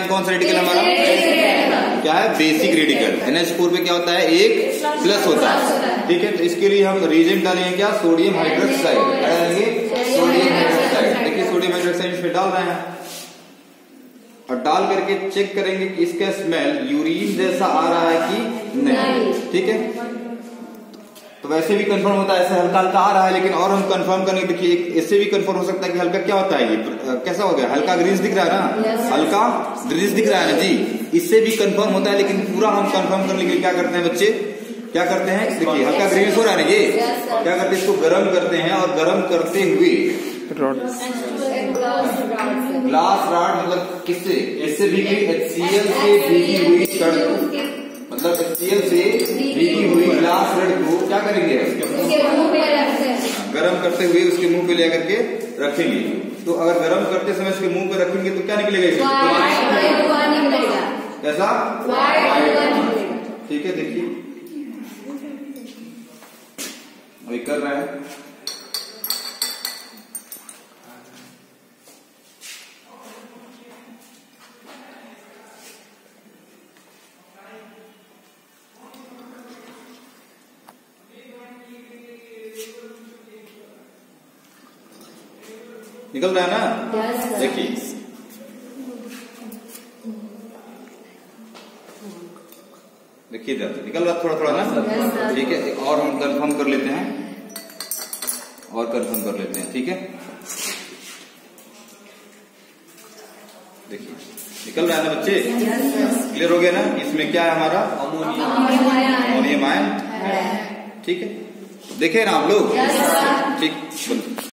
कौन सा रेडिकल हमारा क्या है, बेसिक रेडिकल। NH4 पे क्या होता है, एक प्लस होता है, ठीक है। तो इसके लिए हम रिएजेंट डालेंगे क्या, सोडियम हाइड्रोक्साइड, क्या डालेंगे, सोडियम हाइड्रोक्साइड। देखिए सोडियम हाइड्रोक्साइड इसमें डाल रहे हैं और डाल करके चेक करेंगे कि इसका स्मेल यूरिन जैसा आ रहा है कि नहीं, ठीक है। तो वैसे भी कंफर्म होता है, ऐसे हल्का हल्का आ रहा है, लेकिन और हम कंफर्म करेंगे, देखिए इससे भी कंफर्म हो सकता है कि हल्का क्या होता है, ये कैसा हो गया, हल्का ग्रीस दिख रहा है ना, हल्का ग्रीस दिख रहा है ना जी, इससे भी कंफर्म होता है। लेकिन पूरा हम कंफर्म करने के लिए क्या करते हैं बच्चे, क्या करते हैं, देखिए हल्का ग्रीस हो रहा है ना, ये क्या करते हैं, इसको गर्म करते हैं और गर्म करते हुए ग्लास रॉड, मतलब किससे, इससे भीगी HCl से भीगी हुई छड़ को, मतलब HCl से भीगी हुई ग्लास रॉड को क्या करेंगे, गर्म करते हुए उसके मुंह पे ले करके रखेंगे। तो अगर गर्म करते समय उसके मुंह पे रखेंगे तो क्या निकलेगा, कैसा, ठीक है। देखिए अभी कर रहे हैं, निकल रहा है ना, देखिए देखिए निकल रहा थोड़ा थोड़ा ना, ठीक है। और हम कंफर्म कर लेते हैं, और कंफर्म कर लेते हैं, ठीक है। देखिए निकल रहा है ना बच्चे, क्लियर हो गया ना। इसमें क्या है हमारा, अमोनियम आयन, ठीक है। देखे ना आप लोग, ठीक।